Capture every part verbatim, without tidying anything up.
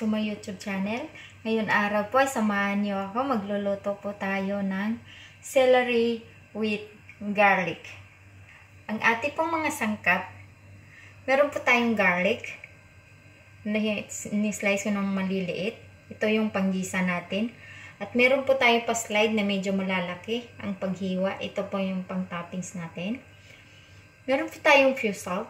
my YouTube channel. Ngayon araw po ay samahan niyo ako. Magluluto po tayo ng celery with garlic. Ang ating pong mga sangkap, meron po tayong garlic. Ni-slice ko ng maliliit. Ito yung panggisa natin. At meron po tayong pa-slide na medyo malalaki ang paghiwa. Ito po yung pang-toppings natin. Meron po tayong few salt.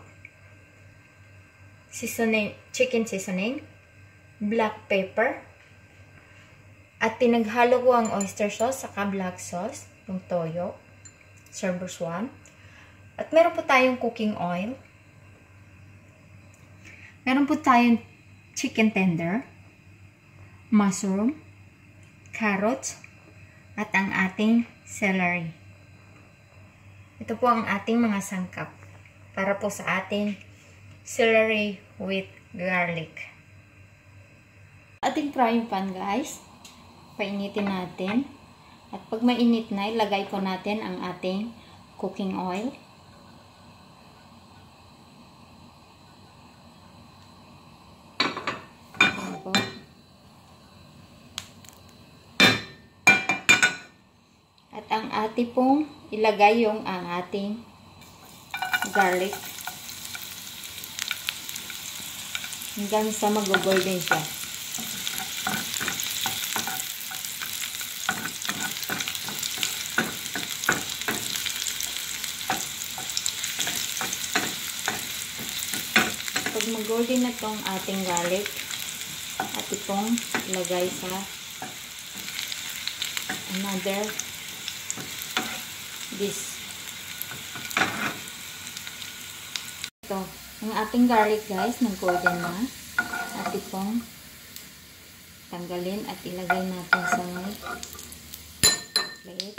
Seasoning, chicken seasoning, black pepper, at pinaghalo ko ang oyster sauce saka black sauce, yung toyo, servers one. At meron po tayong cooking oil. Meron po tayong chicken tender, mushroom, carrots, at ang ating celery. Ito po ang ating mga sangkap para po sa ating celery with garlic. Ating frying pan, guys. Painitin natin. At pag mainit na, ilagay po natin ang ating cooking oil. Ayan po. At ang ating pong ilagay yung ang ating garlic. Hanggang sa mag-golden siya. Pag mag-golden na itong ating garlic, at itong ilagay sa another dish. Ito. Ang ating garlic, guys, nag-golden na. At itong tanggalin at ilagay natin sa plate.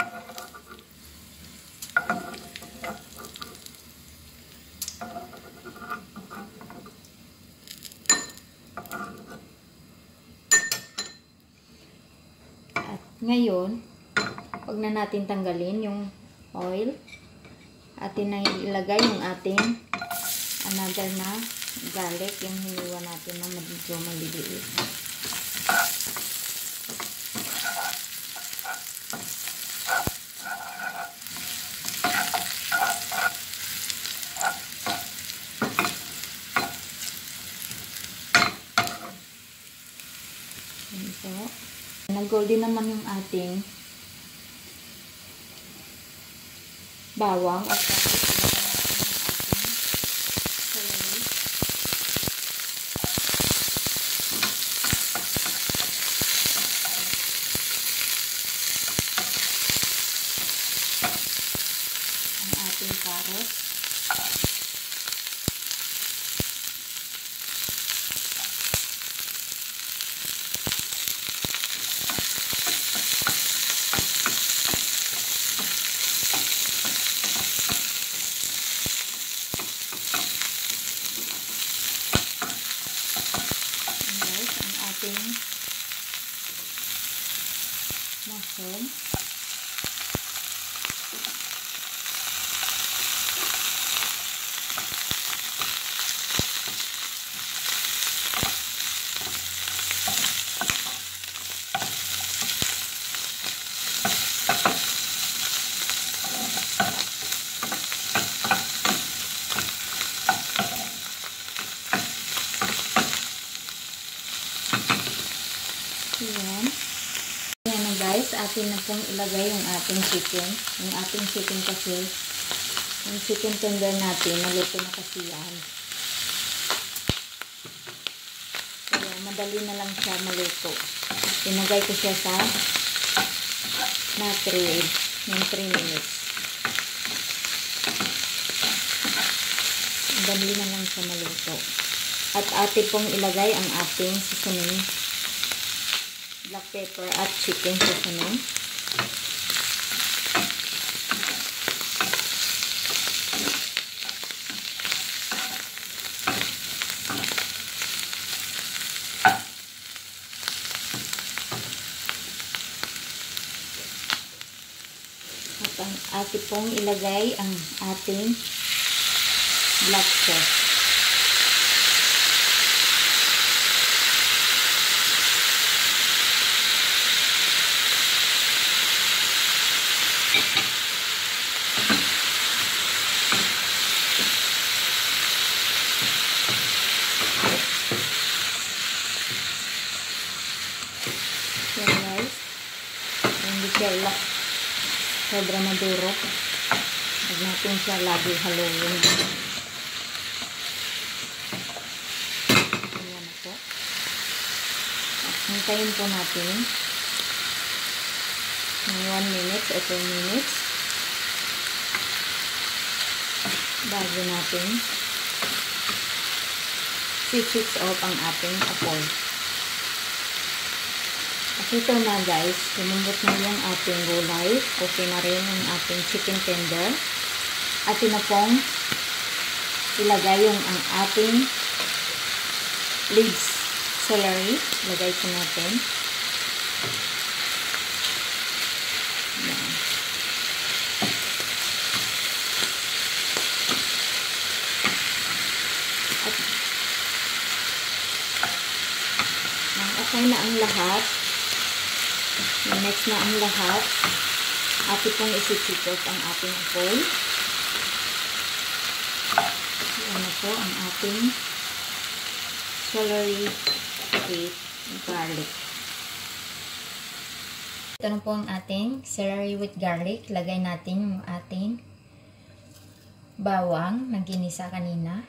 At ngayon, huwag na natin tanggalin yung oil. Atin na ilagay yung ating another na garlic, yung hiniwa natin na medyo maliliit. Ito. Nag-golden naman yung ating bawang at carrot. Guys, ang ating mushroom. Ayan. Ayan na, guys. Atin na pong ilagay yung ating chicken. Yung ating chicken kasi, yung chicken tender natin, naluto na kasi yan. Kaya madali na lang siya maluto. Tinagay ko siya sa microwave yung three minutes. Madali na lang siya maluto. At atin pong ilagay ang ating seasoning, black pepper at chicken seasoning. At ang ating pong ilagay ang ating black sauce. Yan guys. Hindi siya lang sobra maduro. Huwag natin siya lagi haluin. Ayan na po. At hintayin po natin ng one minute o two minutes bago natin switch off ang ating apoy. At ito na guys, lumambot na yung ating gulay. Okay na rin ang ating chicken tender. At ito na pong ilagay yung ang ating leaves celery. Ilagay po natin. Yan. At nang okay na ang lahat, next na ang lahat, atin pong isi-chikot ang ating apoy. Yan na po ang ating celery with garlic. Ito na po ang ating celery with garlic. Lagay natin yung ating bawang na ginisa kanina.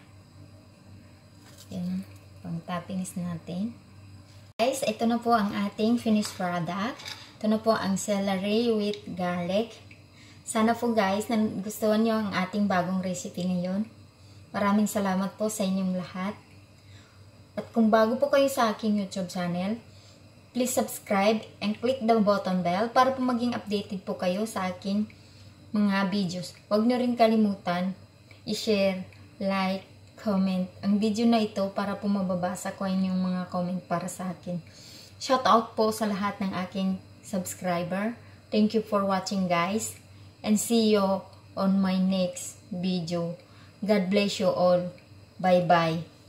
Yan, pang toppings natin. Guys, ito na po ang ating finished product. Ito na po ang celery with garlic. Sana po guys, nagustuhan nyo ang ating bagong recipe ngayon. Maraming salamat po sa inyong lahat. At kung bago po kayo sa aking YouTube channel, please subscribe and click the button bell para po maging updated po kayo sa aking mga videos. Huwag nyo rin kalimutan i-share, like, comment ang video na ito para po mababasa ko inyong mga comment para sa akin. Shout out po sa lahat ng aking subscriber. Thank you for watching guys. And see you on my next video. God bless you all. Bye bye.